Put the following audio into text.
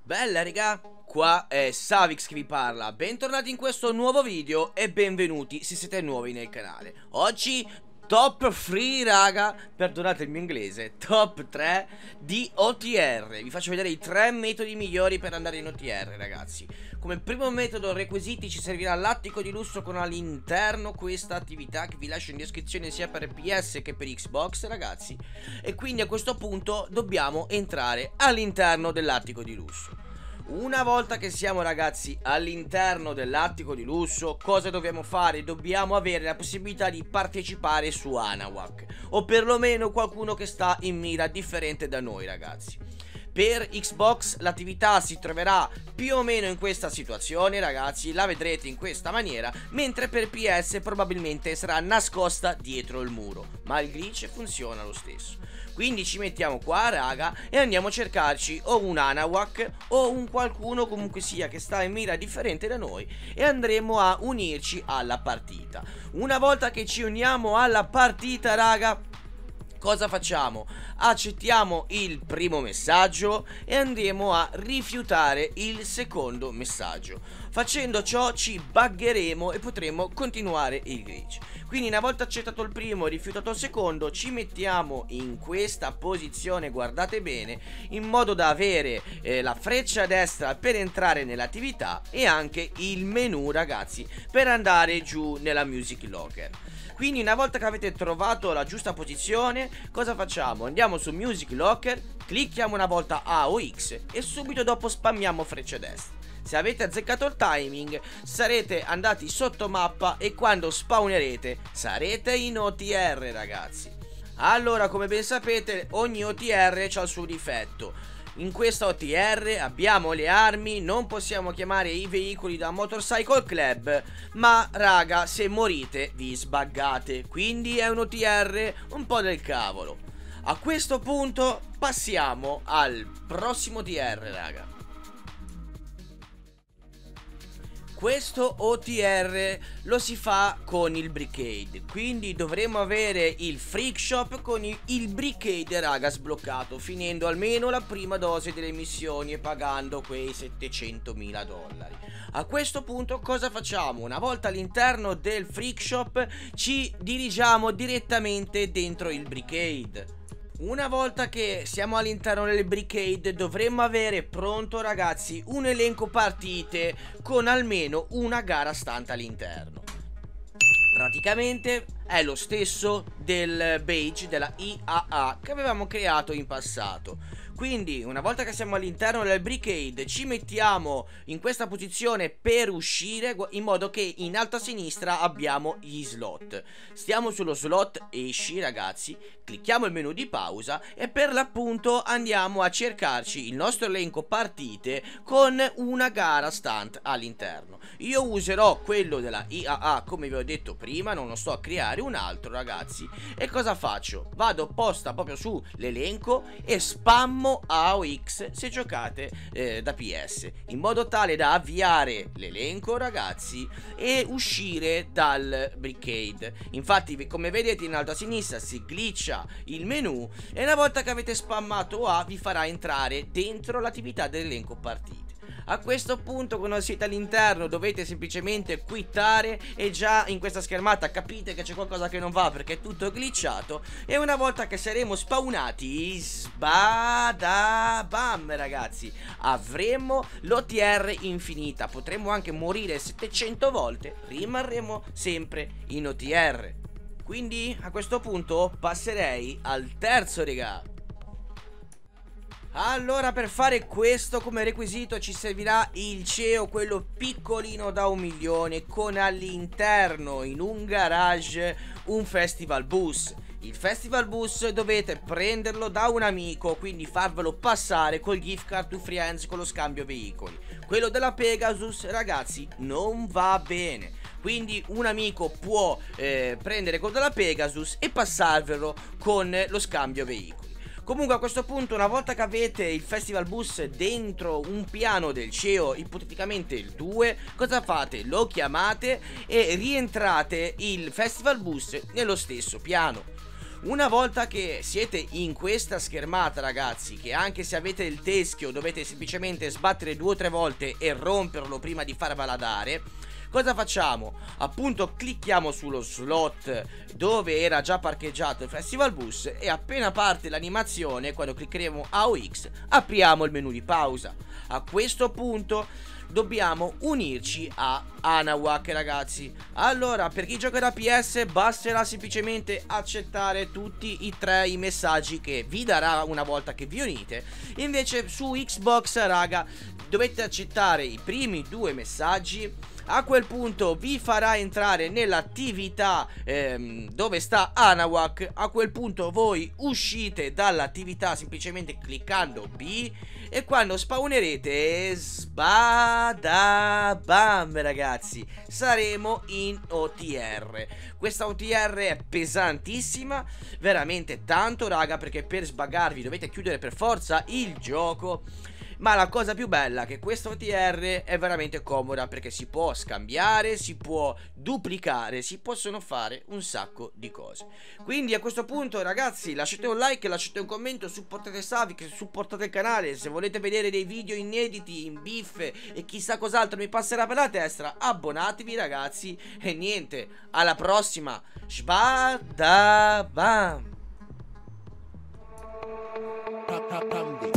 Bella raga, qua è Savix che vi parla, bentornati in questo nuovo video e benvenuti se siete nuovi nel canale. Oggi top 3 raga, perdonate il mio inglese, top 3 di OTR. Vi faccio vedere i 3 metodi migliori per andare in OTR ragazzi. Come primo metodo requisiti ci servirà l'attico di lusso con all'interno questa attività che vi lascio in descrizione sia per PS che per Xbox ragazzi. E quindi a questo punto dobbiamo entrare all'interno dell'attico di lusso. Una volta che siamo ragazzi all'interno dell'attico di lusso, cosa dobbiamo fare? Dobbiamo avere la possibilità di partecipare su Hanawak, o perlomeno qualcuno che sta in mira differente da noi ragazzi. Per Xbox l'attività si troverà più o meno in questa situazione ragazzi, la vedrete in questa maniera, mentre per PS probabilmente sarà nascosta dietro il muro, ma il glitch funziona lo stesso. Quindi ci mettiamo qua raga e andiamo a cercarci o un Hanawak o un qualcuno comunque sia che sta in mira differente da noi e andremo a unirci alla partita. Una volta che ci uniamo alla partita raga, cosa facciamo? Accettiamo il primo messaggio e andremo a rifiutare il secondo messaggio. Facendo ciò ci buggeremo e potremo continuare il glitch. Quindi una volta accettato il primo e rifiutato il secondo ci mettiamo in questa posizione, guardate bene, in modo da avere la freccia a destra per entrare nell'attività e anche il menu ragazzi per andare giù nella music locker. Quindi una volta che avete trovato la giusta posizione, cosa facciamo? Andiamo su Music Locker, clicchiamo una volta A o X e subito dopo spammiamo freccia destra. Se avete azzeccato il timing sarete andati sotto mappa e quando spawnerete sarete in OTR ragazzi. Allora come ben sapete ogni OTR ha il suo difetto. In questa OTR abbiamo le armi, non possiamo chiamare i veicoli da Motorcycle Club, ma raga se morite vi sbuggate, quindi è un OTR un po' del cavolo. A questo punto passiamo al prossimo OTR raga. Questo OTR lo si fa con il Brickade, quindi dovremo avere il Freak Shop con il Brickade raga sbloccato, finendo almeno la prima dose delle missioni e pagando quei $700.000. A questo punto cosa facciamo? Una volta all'interno del Freak Shop ci dirigiamo direttamente dentro il Brickade. Una volta che siamo all'interno del Brickade dovremmo avere pronto ragazzi un elenco partite con almeno una gara stunt all'interno. Praticamente è lo stesso del badge della IAA che avevamo creato in passato. Quindi una volta che siamo all'interno del Brickade ci mettiamo in questa posizione per uscire in modo che in alto a sinistra abbiamo gli slot. Stiamo sullo slot esci ragazzi, clicchiamo il menu di pausa e per l'appunto andiamo a cercarci il nostro elenco partite con una gara stunt all'interno. Io userò quello della IAA come vi ho detto prima, non lo sto a creare un altro ragazzi. E cosa faccio? Vado apposta proprio sull'elenco e spammo A o X se giocate da PS, in modo tale da avviare l'elenco ragazzi e uscire dal Brickade. Infatti come vedete in alto a sinistra si glitcha il menu e una volta che avete spammato A vi farà entrare dentro l'attività dell'elenco partite. A questo punto quando siete all'interno dovete semplicemente quittare e già in questa schermata capite che c'è qualcosa che non va perché è tutto glitchato. E una volta che saremo spawnati, sbadabam ragazzi, avremo l'OTR infinita, potremo anche morire 700 volte, rimarremo sempre in OTR. Quindi a questo punto passerei al terzo raga. Allora per fare questo come requisito ci servirà il CEO, quello piccolino da 1 milione, con all'interno in un garage un festival bus. Il festival bus dovete prenderlo da un amico, quindi farvelo passare col gift card to friends con lo scambio veicoli. Quello della Pegasus ragazzi non va bene, quindi un amico può prendere quello della Pegasus e passarvelo con lo scambio veicoli. Comunque a questo punto una volta che avete il festival bus dentro un piano del CEO, ipoteticamente il 2, cosa fate? Lo chiamate e rientrate il festival bus nello stesso piano. Una volta che siete in questa schermata, ragazzi, che anche se avete il teschio dovete semplicemente sbattere 2 o 3 volte e romperlo prima di farvela dare, cosa facciamo? Appunto clicchiamo sullo slot dove era già parcheggiato il festival bus e appena parte l'animazione, quando cliccheremo AOX, apriamo il menu di pausa. A questo punto dobbiamo unirci a Hanawak, ragazzi. Allora, per chi gioca da PS basterà semplicemente accettare tutti i messaggi che vi darà una volta che vi unite. Invece su Xbox, raga, dovete accettare i primi 2 messaggi. A quel punto vi farà entrare nell'attività dove sta Hanawak. A quel punto voi uscite dall'attività semplicemente cliccando B. E quando spawnerete, sbadabam, ragazzi, saremo in OTR. Questa OTR è pesantissima, veramente tanto, raga, perché per sbagarvi dovete chiudere per forza il gioco. Ma la cosa più bella è che questa OTR è veramente comoda, perché si può scambiare, si può duplicare, si possono fare un sacco di cose. Quindi a questo punto, ragazzi, lasciate un like, lasciate un commento, supportate Savix, supportate il canale. Se volete vedere dei video inediti, in biffe e chissà cos'altro mi passerà per la testa, abbonatevi, ragazzi. E niente, alla prossima. Sbadabam.